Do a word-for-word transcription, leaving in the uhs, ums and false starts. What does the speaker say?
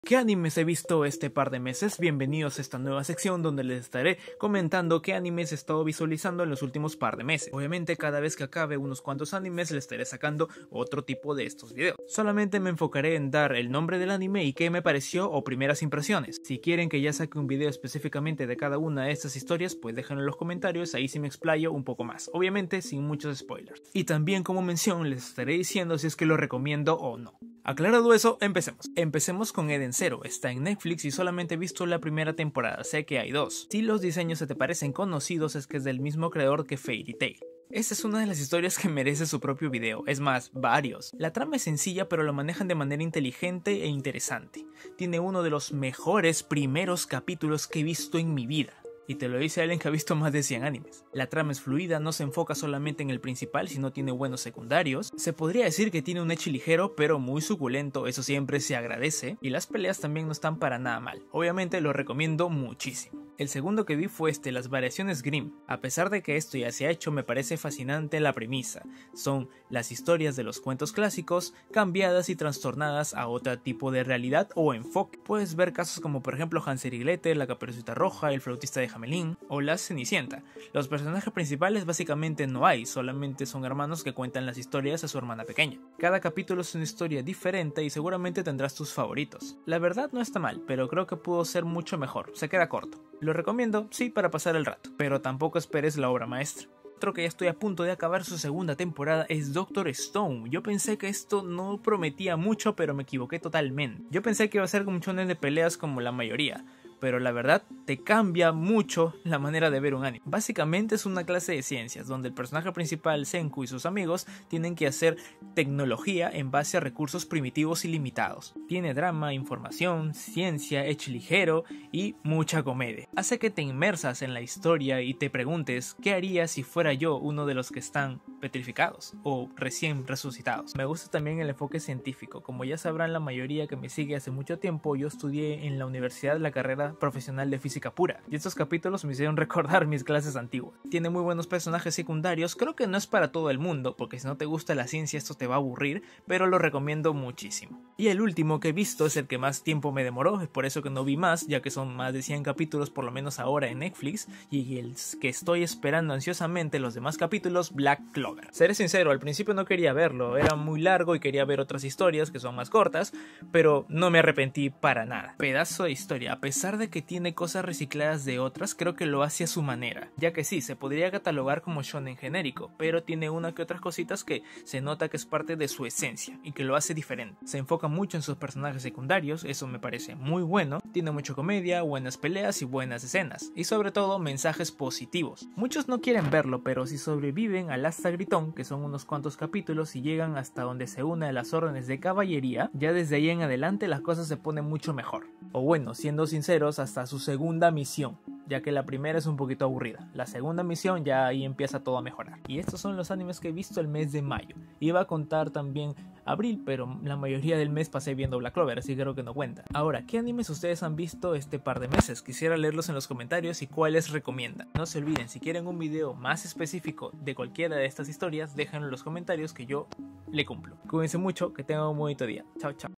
¿Qué animes he visto este par de meses? Bienvenidos a esta nueva sección donde les estaré comentando qué animes he estado visualizando en los últimos par de meses. Obviamente cada vez que acabe unos cuantos animes les estaré sacando otro tipo de estos videos. Solamente me enfocaré en dar el nombre del anime y qué me pareció o primeras impresiones. Si quieren que ya saque un video específicamente de cada una de estas historias, pues déjenlo en los comentarios, ahí sí me explayo un poco más. Obviamente sin muchos spoilers. Y también como mención les estaré diciendo si es que lo recomiendo o no. Aclarado eso, empecemos. Empecemos con Eden Zero. Está en Netflix y solamente he visto la primera temporada, sé que hay dos. Si los diseños se te parecen conocidos es que es del mismo creador que Fairy Tail. Esta es una de las historias que merece su propio video, es más, varios. La trama es sencilla pero lo manejan de manera inteligente e interesante. Tiene uno de los mejores primeros capítulos que he visto en mi vida. Y te lo dice alguien que ha visto más de cien animes. La trama es fluida, no se enfoca solamente en el principal, sino tiene buenos secundarios. Se podría decir que tiene un ecchi ligero, pero muy suculento, eso siempre se agradece. Y las peleas también no están para nada mal. Obviamente lo recomiendo muchísimo. El segundo que vi fue este, las variaciones Grimm. A pesar de que esto ya se ha hecho, me parece fascinante la premisa. Son las historias de los cuentos clásicos, cambiadas y trastornadas a otro tipo de realidad o enfoque. Puedes ver casos como por ejemplo Hansel y Gretel, la Caperucita Roja, el flautista de Hamelin o la Cenicienta. Los personajes principales básicamente no hay, solamente son hermanos que cuentan las historias a su hermana pequeña. Cada capítulo es una historia diferente y seguramente tendrás tus favoritos. La verdad no está mal, pero creo que pudo ser mucho mejor, se queda corto. Lo recomiendo, sí, para pasar el rato, pero tampoco esperes la obra maestra. Otro que ya estoy a punto de acabar su segunda temporada es Doctor Stone. Yo pensé que esto no prometía mucho, pero me equivoqué totalmente. Yo pensé que iba a ser un shonen de peleas como la mayoría, pero la verdad te cambia mucho la manera de ver un anime. Básicamente es una clase de ciencias donde el personaje principal, Senku, y sus amigos tienen que hacer tecnología en base a recursos primitivos y limitados. Tiene drama, información, ciencia, ecchi ligero y mucha comedia. Hace que te inmersas en la historia y te preguntes qué haría si fuera yo uno de los que están petrificados o recién resucitados. Me gusta también el enfoque científico. Como ya sabrán la mayoría que me sigue hace mucho tiempo, yo estudié en la universidad la carrera profesional de física pura y estos capítulos me hicieron recordar mis clases antiguas. Tiene muy buenos personajes secundarios, creo que no es para todo el mundo porque si no te gusta la ciencia esto te va a aburrir, pero lo recomiendo muchísimo. Y el último que he visto es el que más tiempo me demoró, es por eso que no vi más, ya que son más de cien capítulos por lo menos ahora en Netflix, y el que estoy esperando ansiosamente los demás capítulos, Black Clover. Seré sincero, al principio no quería verlo, era muy largo y quería ver otras historias que son más cortas, pero no me arrepentí para nada. Pedazo de historia, a pesar de de que tiene cosas recicladas de otras, creo que lo hace a su manera, ya que sí, se podría catalogar como shonen genérico, pero tiene una que otras cositas que se nota que es parte de su esencia y que lo hace diferente. Se enfoca mucho en sus personajes secundarios, eso me parece muy bueno, tiene mucha comedia, buenas peleas y buenas escenas, y sobre todo mensajes positivos. Muchos no quieren verlo, pero si sobreviven al Asta Gritón, que son unos cuantos capítulos y llegan hasta donde se une a las órdenes de caballería, ya desde ahí en adelante las cosas se ponen mucho mejor. O bueno, siendo sinceros, hasta su segunda misión, ya que la primera es un poquito aburrida. La segunda misión ya ahí empieza todo a mejorar. Y estos son los animes que he visto el mes de mayo. Iba a contar también abril, pero la mayoría del mes pasé viendo Black Clover, así que creo que no cuenta. Ahora, ¿qué animes ustedes han visto este par de meses? Quisiera leerlos en los comentarios y cuáles recomiendan. No se olviden, si quieren un video más específico de cualquiera de estas historias, déjenlo en los comentarios que yo le cumplo. Cuídense mucho, que tengan un bonito día. Chao, chao.